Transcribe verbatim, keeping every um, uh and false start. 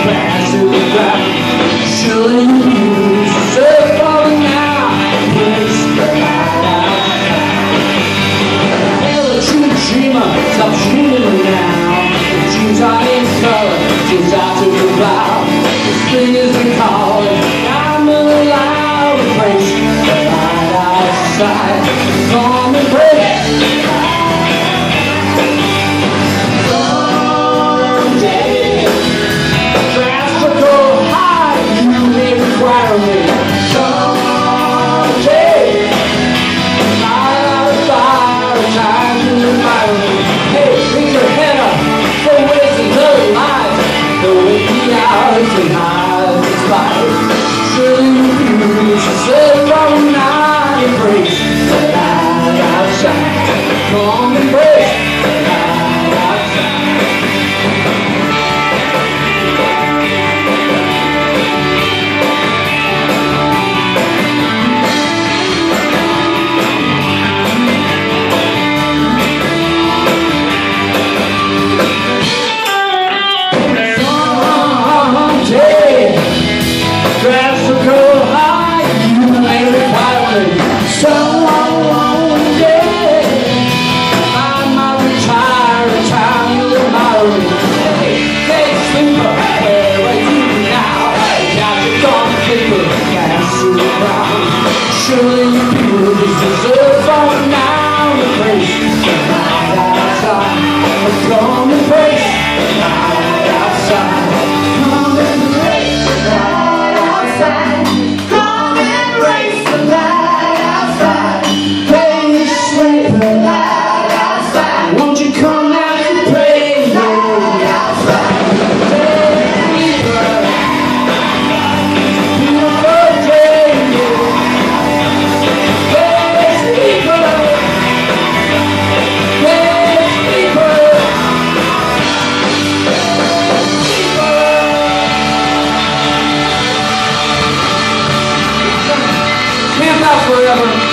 pass to the ground. Surely you deserve falling now. Place the light outside. Hell, a true dreamer, stop dreaming now. Dreams are in color, dreams out to the cloud. The spring is the calling, I'm allowed to place the light outside. Come and break. Surely you deserve falling now. Embrace the light outside. Come embrace the light outside. Come embrace the light outside. Come embrace the light outside. Baby, sleep the light outside. Won't you come out and play the light outside? Forever.